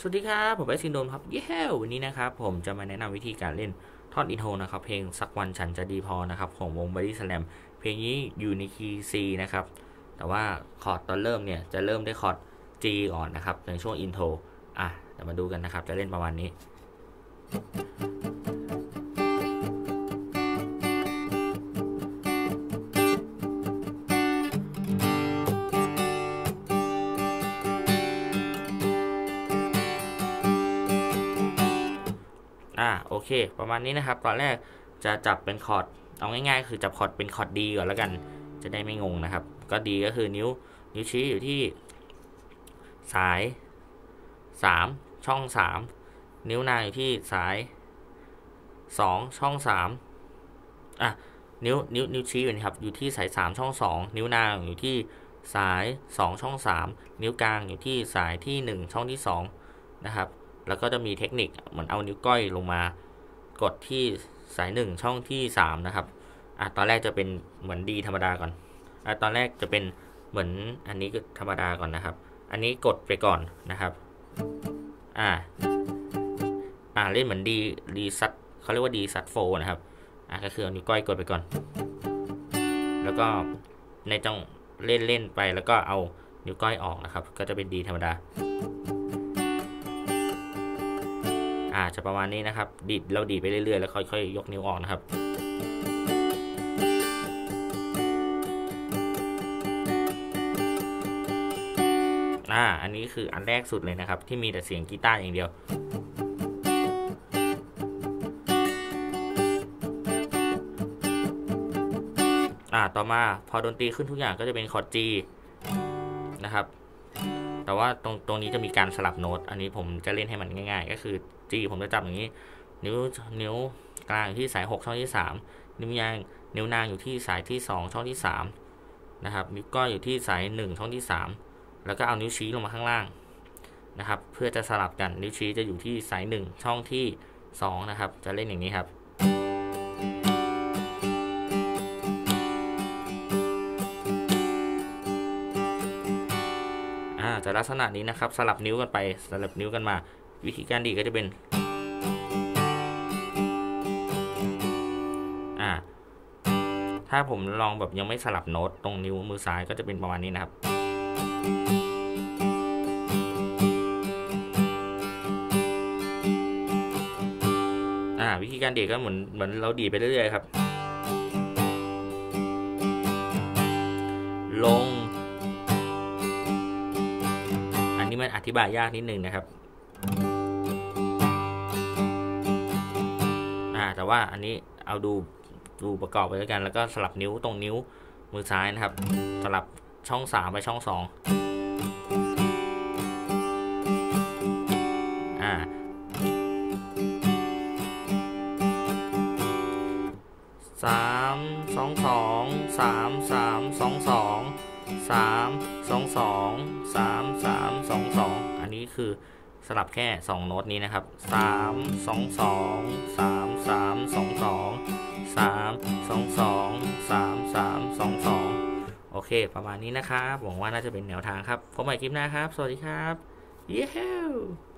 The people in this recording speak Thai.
สวัสดีครับผมไอซินโดมครับเย้วันนี้นะครับผมจะมาแนะนำวิธีการเล่นท่อนอินโทรนะครับเพลงสักวันฉันจะดีพอนะครับของวง Body Slam เพลงนี้อยู่ในคีย์ C นะครับแต่ว่าคอร์ดตอนเริ่มเนี่ยจะเริ่มด้วยคอร์ด G ก่อนนะครับในช่วงอินโทรเดี๋ยวมาดูกันนะครับจะเล่นประมาณนี้โอเคประมาณนี้นะครับตอนแรกจะจับเป็นคอร์ดเอาง่ายๆคือจับคอร์ดเป็นคอร์ด D ก่อนแล้วกันจะได้ไม่งงนะครับก็ D ก็คือนิ้วชี้อยู่ที่สาย3ช่อง3นิ้วนางอยู่ที่สาย2ช่อง3นิ้วชี้อยู่นะครับอยู่ที่สาย3ช่อง2นิ้วนางอยู่ที่สาย2ช่อง3นิ้วกลางอยู่ที่สายที่1ช่องที่2นะครับแล้วก็จะมีเทคนิคเหมือนเอานิ้วก้อยลงมากดที่สาย1ช่องที่3นะครับตอนแรกจะเป็นเหมือนดีธรรมดาก่อนตอนแรกจะเป็นเหมือนอันนี้ก็ธรรมดาก่อนนะครับอันนี้กดไปก่อนนะครับเล่นเหมือนดีซัดเขาเรียกว่าดีซัดโฟนะครับก็คือเอานิ้วก้อยกดไปก่อนแล้วก็ในจังเล่นไปแล้วก็เอานิ้วก้อยออกนะครับก็จะเป็นดีธรรมดาจะประมาณนี้นะครับเราดีดไปเรื่อยๆแล้วค่อยๆยกนิ้วออกนะครับอันนี้คืออันแรกสุดเลยนะครับที่มีแต่เสียงกีตาร์อย่างเดียวต่อมาพอดนตรีขึ้นทุกอย่างก็จะเป็นคอร์ด G นะครับแต่ว่าตรงนี้จะมีการสลับโน้ตอันนี้ผมจะเล่นให้มันง่ายๆก็คือ G ผมจะจับอย่างนี้นิ้วกลางอยู่ที่สาย6ช่องที่3นิ้วนางอยู่ที่สายที่2ช่องที่3นะครับนิ้วก้อยอยู่ที่สาย1ช่องที่3แล้วก็เอานิ้วชี้ลงมาข้างล่างนะครับเพื่อจะสลับกันนิ้วชี้จะอยู่ที่สาย1ช่องที่2นะครับจะเล่นอย่างนี้ครับจะลักษณะนี้นะครับสลับนิ้วกันไปสลับนิ้วกันมาวิธีการดีก็จะเป็นถ้าผมลองแบบยังไม่สลับโน้ตตรงนิ้วมือซ้ายก็จะเป็นประมาณนี้นะครับวิธีการดีก็เหมือนเราดีไปเรื่อยๆครับลงมันอธิบายยากนิดนึงนะครับแต่ว่าอันนี้เอาดูประกอบไปด้วยกันแล้วก็สลับนิ้วตรงนิ้วมือซ้ายนะครับสลับช่อง3ไปช่อง2 3 2 2 3 3 2 2 3 2 2 อันนี้คือสลับแค่2โน้ตนี้นะครับ3 2 2 3 3 2 2 3 2 2 3 3 2 2โอเคประมาณนี้นะครับหวังว่าน่าจะเป็นแนวทางครับพบกันใหม่คลิปหน้าครับสวัสดีครับเย้